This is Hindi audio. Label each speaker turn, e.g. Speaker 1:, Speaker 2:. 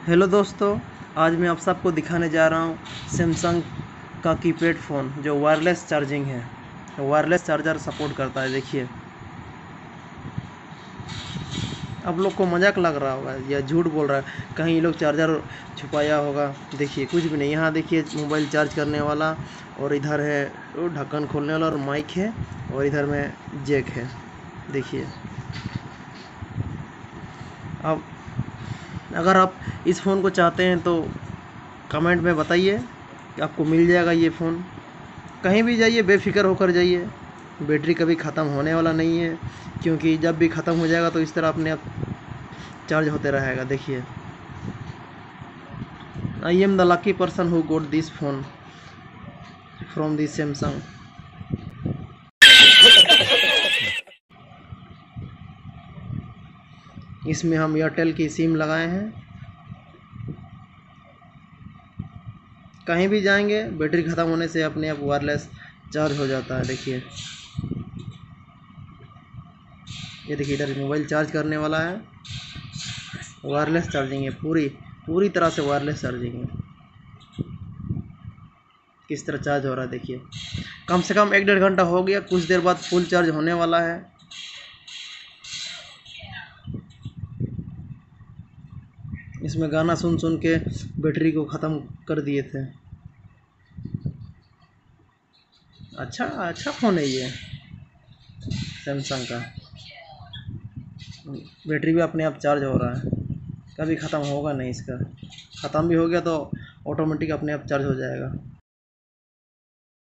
Speaker 1: हेलो दोस्तों, आज मैं आप सबको दिखाने जा रहा हूँ सैमसंग का कीपैड फ़ोन जो वायरलेस चार्जिंग है। वायरलेस चार्जर सपोर्ट करता है। देखिए, आप लोग को मजाक लग रहा होगा या झूठ बोल रहा है, कहीं ये लोग चार्जर छुपाया होगा। देखिए, कुछ भी नहीं। यहाँ देखिए, मोबाइल चार्ज करने वाला, और इधर है वो ढक्कन खोलने वाला और माइक है, और इधर में जैक है। देखिए, अब अगर आप इस फ़ोन को चाहते हैं तो कमेंट में बताइए कि आपको मिल जाएगा ये फ़ोन। कहीं भी जाइए बेफ़िक्र होकर जाइए, बैटरी कभी ख़त्म होने वाला नहीं है, क्योंकि जब भी ख़त्म हो जाएगा तो इस तरह अपने आप चार्ज होते रहेगा। देखिए, I am the lucky person who got this phone from this Samsung. इसमें हम एयरटेल की सिम लगाए हैं। कहीं भी जाएंगे बैटरी ख़त्म होने से अपने आप वायरलेस चार्ज हो जाता है। देखिए, ये देखिए, इधर मोबाइल चार्ज करने वाला है। वायरलेस चार्जिंग है, पूरी पूरी तरह से वायरलेस चार्जिंग है। किस तरह चार्ज हो रहा है देखिए, कम से कम 1-1.5 घंटा हो गया। कुछ देर बाद फुल चार्ज होने वाला है। इसमें गाना सुन सुन के बैटरी को ख़त्म कर दिए थे। अच्छा अच्छा फ़ोन है ये सैमसंग का। बैटरी भी अपने आप चार्ज हो रहा है, कभी ख़त्म होगा नहीं इसका। ख़त्म भी हो गया तो ऑटोमेटिक अपने आप चार्ज हो जाएगा।